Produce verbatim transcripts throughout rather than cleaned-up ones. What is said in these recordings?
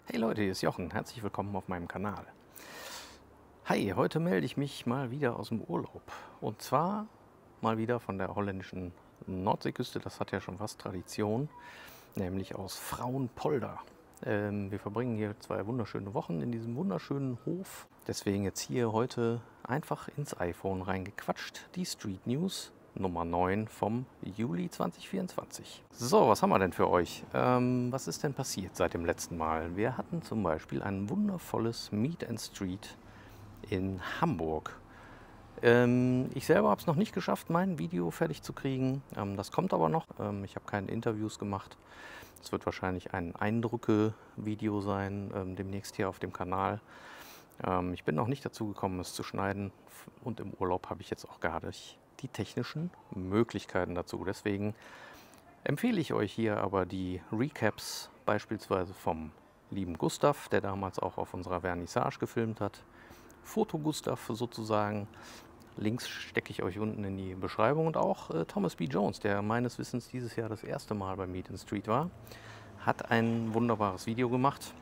Hey Leute, hier ist Jochen. Herzlich willkommen auf meinem Kanal. Hi, heute melde ich mich mal wieder aus dem Urlaub. Und zwar mal wieder von der holländischen Nordseeküste. Das hat ja schon fast Tradition, nämlich aus Frauenpolder. Ähm, wir verbringen hier zwei wunderschöne Wochen in diesem wunderschönen Hof. Deswegen jetzt hier heute einfach ins iPhone reingequatscht. Die Street News Nummer neun vom Juli zweitausendvierundzwanzig. So, was haben wir denn für euch? Ähm, was ist denn passiert seit dem letzten Mal? Wir hatten zum Beispiel ein wundervolles Meet and Street in Hamburg. Ähm, ich selber habe es noch nicht geschafft, mein Video fertig zu kriegen. Ähm, das kommt aber noch. Ähm, ich habe keine Interviews gemacht. Es wird wahrscheinlich ein Eindrücke-Video sein, ähm, demnächst hier auf dem Kanal. Ähm, ich bin noch nicht dazu gekommen, es zu schneiden. Und im Urlaub habe ich jetzt auch gar nicht die technischen Möglichkeiten dazu. Deswegen empfehle ich euch hier aber die Recaps beispielsweise vom lieben Gustav, der damals auch auf unserer Vernissage gefilmt hat. Foto Gustav sozusagen. Links stecke ich euch unten in die Beschreibung. Und auch äh, Thomas B. Jones, der meines Wissens dieses Jahr das erste Mal bei Meet and Street war, hat ein wunderbares Video gemacht.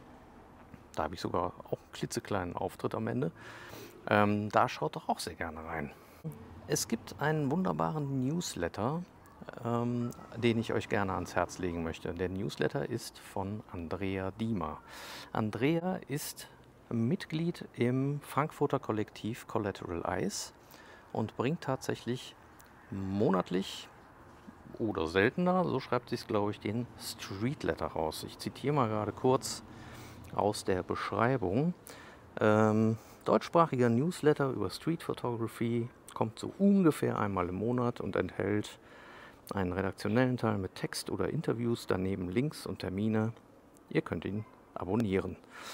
Da habe ich sogar auch einen klitzekleinen Auftritt am Ende. Ähm, da schaut doch auch sehr gerne rein. Es gibt einen wunderbaren Newsletter, ähm, den ich euch gerne ans Herz legen möchte. Der Newsletter ist von Andrea Diemer. Andrea ist Mitglied im Frankfurter Kollektiv Collateral Eyes und bringt tatsächlich monatlich oder seltener, so schreibt sie es, glaube ich, den Streetletter raus. Ich zitiere mal gerade kurz aus der Beschreibung. Ähm, deutschsprachiger Newsletter über Street Photography, kommt so ungefähr einmal im Monat und enthält einen redaktionellen Teil mit Text oder Interviews, daneben Links und Termine. Ihr könnt ihn abonnieren.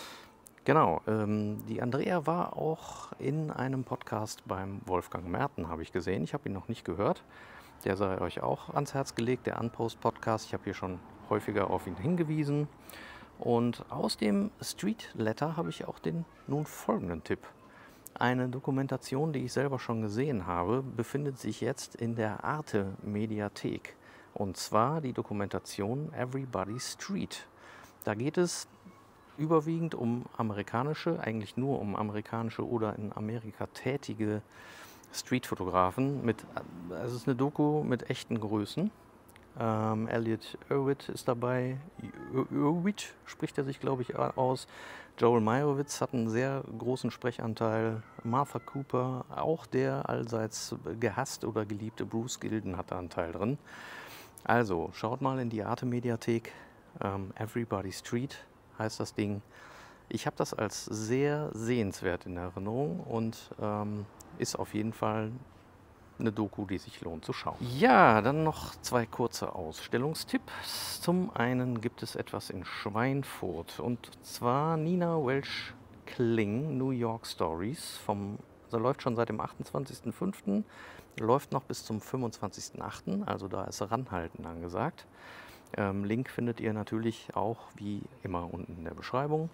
Genau, ähm, die Andrea war auch in einem Podcast beim Wolfgang Merten, habe ich gesehen. Ich habe ihn noch nicht gehört. Der sei euch auch ans Herz gelegt, der Unpost-Podcast. Ich habe hier schon häufiger auf ihn hingewiesen. Und aus dem Street Letter habe ich auch den nun folgenden Tipp. Eine Dokumentation, die ich selber schon gesehen habe, befindet sich jetzt in der Arte Mediathek. Und zwar die Dokumentation Everybody's Street. Da geht es überwiegend um amerikanische, eigentlich nur um amerikanische oder in Amerika tätige Streetfotografen. Mit, also es ist eine Doku mit echten Größen. Ähm, Elliot Erwitt ist dabei. Erwitt spricht er sich, glaube ich, aus. Joel Meyerowitz hat einen sehr großen Sprechanteil. Martha Cooper, auch der allseits gehasste oder geliebte Bruce Gilden hat da einen Teil drin. Also, schaut mal in die Arte-Mediathek. Ähm, Everybody Street heißt das Ding. Ich habe das als sehr sehenswert in Erinnerung und ähm, ist auf jeden Fall eine Doku, die sich lohnt zu schauen. Ja, dann noch zwei kurze Ausstellungstipps. Zum einen gibt es etwas in Schweinfurt und zwar Nina Welch Kling New York Stories. Vom, also läuft schon seit dem achtundzwanzigsten fünften läuft noch bis zum fünfundzwanzigsten achten Also da ist Ranhalten angesagt. Ähm, Link findet ihr natürlich auch wie immer unten in der Beschreibung.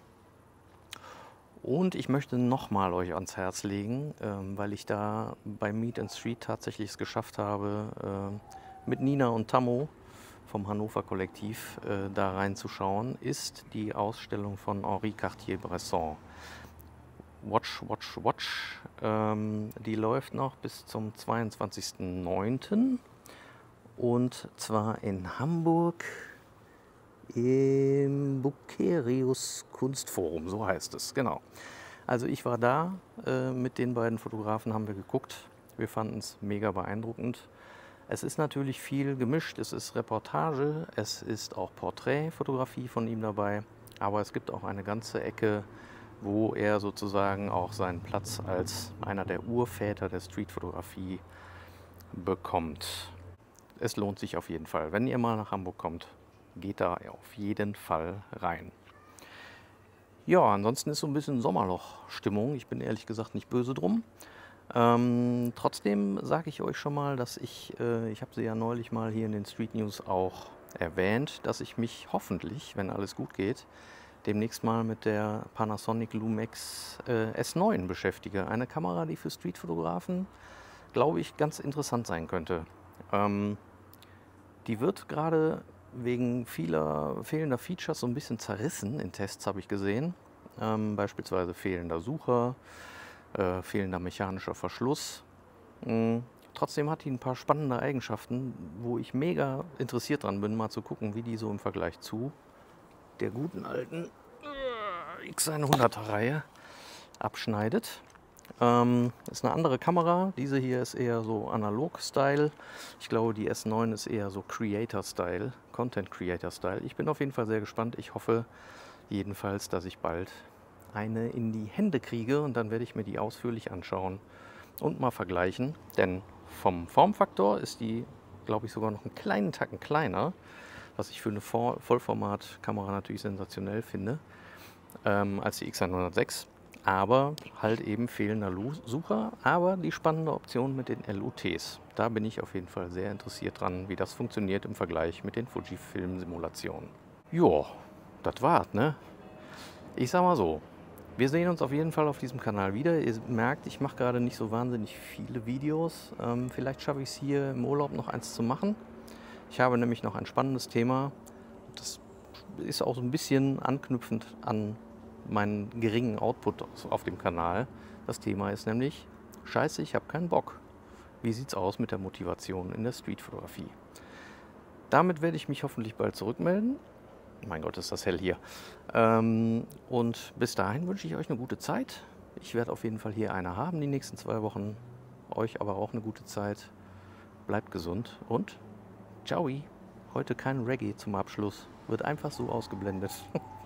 Und ich möchte nochmal euch ans Herz legen, ähm, weil ich da bei Meet and Street tatsächlich es geschafft habe, äh, mit Nina und Tammo vom Hannover Kollektiv äh, da reinzuschauen, ist die Ausstellung von Henri Cartier-Bresson. Watch, Watch, Watch. Ähm, die läuft noch bis zum zweiundzwanzigsten neunten und zwar in Hamburg im Bucerius Kunstforum, so heißt es, genau. Also ich war da, äh, mit den beiden Fotografen haben wir geguckt. Wir fanden es mega beeindruckend. Es ist natürlich viel gemischt, es ist Reportage, es ist auch Porträtfotografie von ihm dabei, aber es gibt auch eine ganze Ecke, wo er sozusagen auch seinen Platz als einer der Urväter der Streetfotografie bekommt. Es lohnt sich auf jeden Fall. Wenn ihr mal nach Hamburg kommt, geht da auf jeden Fall rein. Ja, ansonsten ist so ein bisschen Sommerloch-Stimmung. Ich bin ehrlich gesagt nicht böse drum. Ähm, trotzdem sage ich euch schon mal, dass ich, äh, ich habe sie ja neulich mal hier in den Street News auch erwähnt, dass ich mich hoffentlich, wenn alles gut geht, demnächst mal mit der Panasonic Lumix äh, S neun beschäftige. Eine Kamera, die für Streetfotografen, glaube ich, ganz interessant sein könnte. Ähm, die wird gerade wegen vieler fehlender Features so ein bisschen zerrissen in Tests, habe ich gesehen. Ähm, beispielsweise fehlender Sucher, äh, fehlender mechanischer Verschluss. Mhm. Trotzdem hat die ein paar spannende Eigenschaften, wo ich mega interessiert dran bin, mal zu gucken, wie die so im Vergleich zu der guten alten äh, X hundert Reihe abschneidet. Ähm, ist eine andere Kamera. Diese hier ist eher so Analog-Style. Ich glaube, die S neun ist eher so Creator-Style, Content-Creator-Style. Ich bin auf jeden Fall sehr gespannt. Ich hoffe jedenfalls, dass ich bald eine in die Hände kriege und dann werde ich mir die ausführlich anschauen und mal vergleichen. Denn vom Formfaktor ist die, glaube ich, sogar noch einen kleinen Tacken kleiner, was ich für eine Vollformat-Kamera natürlich sensationell finde, ähm, als die X hundertsechs. Aber halt eben fehlender Sucher, aber die spannende Option mit den L U Ts. Da bin ich auf jeden Fall sehr interessiert dran, wie das funktioniert im Vergleich mit den Fujifilm-Simulationen. Joa, das war's, ne? Ich sag mal so, wir sehen uns auf jeden Fall auf diesem Kanal wieder. Ihr merkt, ich mache gerade nicht so wahnsinnig viele Videos. Ähm, vielleicht schaffe ich es hier im Urlaub noch eins zu machen. Ich habe nämlich noch ein spannendes Thema. Das ist auch so ein bisschen anknüpfend an meinen geringen Output auf dem Kanal. Das Thema ist nämlich, scheiße, ich habe keinen Bock. Wie sieht's aus mit der Motivation in der Streetfotografie? Damit werde ich mich hoffentlich bald zurückmelden. Mein Gott, ist das hell hier. Ähm, und bis dahin wünsche ich euch eine gute Zeit. Ich werde auf jeden Fall hier eine haben die nächsten zwei Wochen. Euch aber auch eine gute Zeit. Bleibt gesund und ciao. Heute kein Reggae zum Abschluss. Wird einfach so ausgeblendet.